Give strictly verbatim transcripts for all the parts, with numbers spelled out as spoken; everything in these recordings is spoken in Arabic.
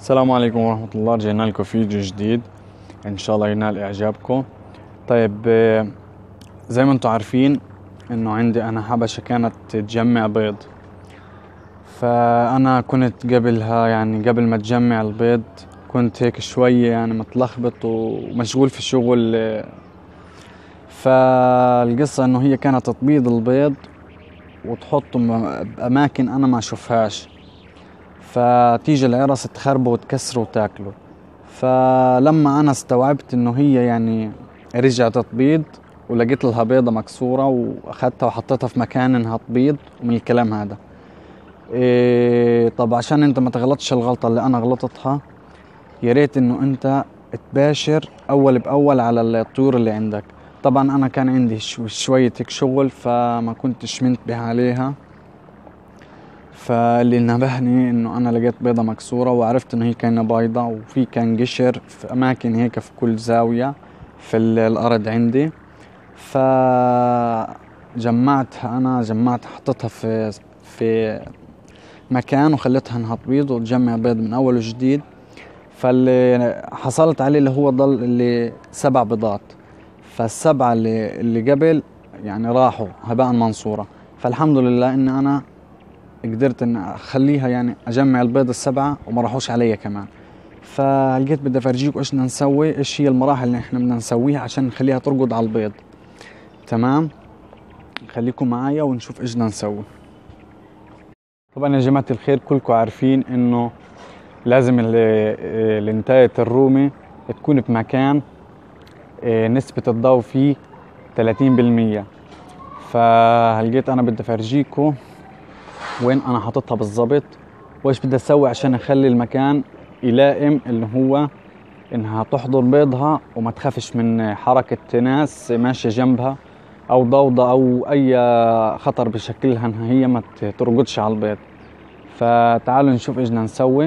السلام عليكم ورحمة الله. رجعنا لكم فيديو جديد ان شاء الله ينال اعجابكم. طيب آه، زي ما انتم عارفين انه عندي انا حبشة كانت تجمع بيض، فانا كنت قبلها يعني قبل ما تجمع البيض كنت هيك شوية يعني متلخبط ومشغول في الشغل. آه، فالقصة انه هي كانت تبيض البيض وتحطه بأماكن انا ما اشوفهاش، فتيجي العرس تخربه وتكسره وتاكله. فلما انا استوعبت انه هي يعني رجعت تبيض ولقيت لها بيضة مكسورة واخدتها وحطيتها في مكان انها تبيض ومن الكلام هذا. إيه طب عشان انت ما تغلطش الغلطة اللي انا غلطتها، يا ريت انه انت تباشر اول باول على الطيور اللي عندك. طبعا انا كان عندي شوية هيك شغل فما كنتش منتبه عليها، فاللي نبهني انه انا لقيت بيضة مكسورة وعرفت انه هي كانت بيضة وفي كان قشر في اماكن هيك في كل زاوية في الارض عندي. فجمعتها انا جمعتها حطيتها في في مكان وخليتها انها تبيض وتجمع بيض من اول وجديد. فاللي حصلت عليه اللي هو ضل اللي سبع بيضات، فالسبعة اللي, اللي قبل يعني راحوا هباء منصورة. فالحمد لله ان انا قدرت ان اخليها يعني اجمع البيض السبعة وما راحوش عليا كمان. فلقيت بدي افرجيكم ايش بدنا نسوي، ايش هي المراحل اللي احنا بدنا نسويها عشان نخليها ترقد على البيض. تمام، خليكم معايا ونشوف ايش بدنا نسوي. طبعا يا جماعة الخير كلكم عارفين انه لازم الانتاية الرومي تكون بمكان نسبة الضوء فيه ثلاثين بالمية. فلقيت انا بدي افرجيكم وين انا حاططها بالضبط وايش بدي اسوي عشان اخلي المكان يلائم اللي هو انها تحضر بيضها وما تخافش من حركة ناس ماشية جنبها او ضوضاء او اي خطر بشكلها انها هي ما ترقدش على البيض. فتعالوا نشوف ايش بدنا نسوي.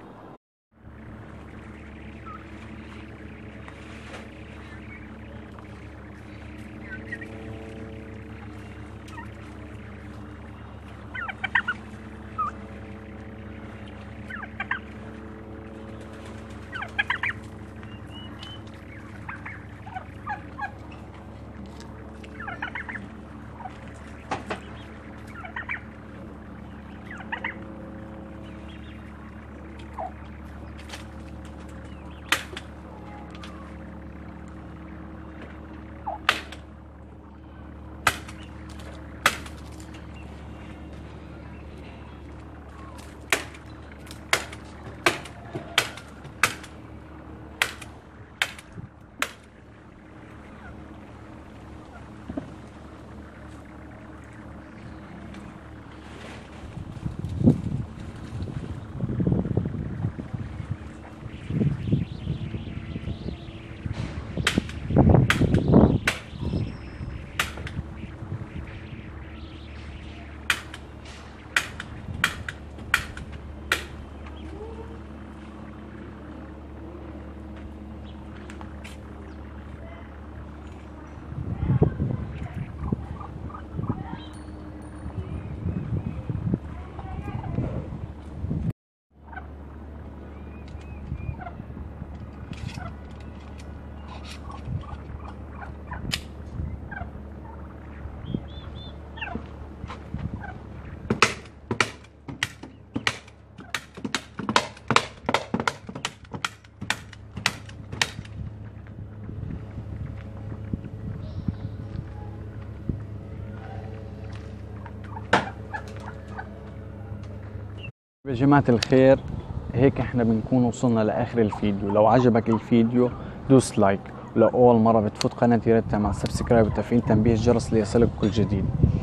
يا جماعة الخير هيك احنا بنكون وصلنا لاخر الفيديو. لو عجبك الفيديو دوس لايك، ولو اول مرة بتفوت قناتي يا ريت تعمل سبسكرايب وتفعيل تنبيه الجرس ليصلك كل جديد.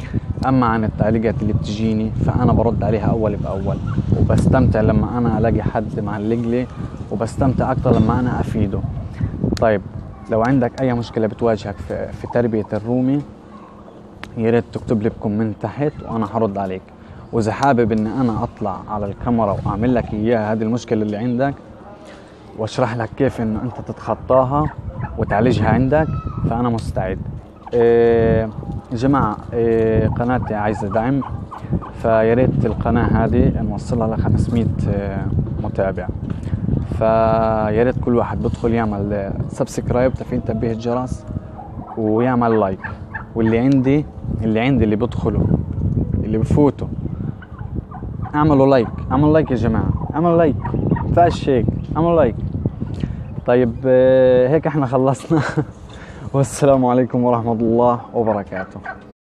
اما عن التعليقات اللي بتجيني فانا برد عليها اول باول، وبستمتع لما انا الاقي حد معلق لي، وبستمتع اكتر لما انا افيده. طيب لو عندك اي مشكلة بتواجهك في, في تربية الرومي يا ريت تكتب لي بكومنت تحت وانا هرد عليك. واذا حابب ان انا اطلع على الكاميرا واعمل لك اياها هذه المشكلة اللي عندك واشرح لك كيف انه انت تتخطاها وتعالجها عندك فانا مستعد. إيه يا جماعة إيه قناتي عايزة دعم، فيا ريت القناة هذه نوصلها ل خمسمية متابع. فيا ريت كل واحد بيدخل يعمل سبسكرايب تفعيل تنبيه الجرس ويعمل لايك. واللي عندي اللي عندي اللي بيدخلوا اللي بفوتوا اعملوا لايك، اعملوا لايك يا جماعه، اعملوا لايك، مفيهاش هيك، اعملوا لايك. طيب هيك احنا خلصنا والسلام عليكم ورحمه الله وبركاته.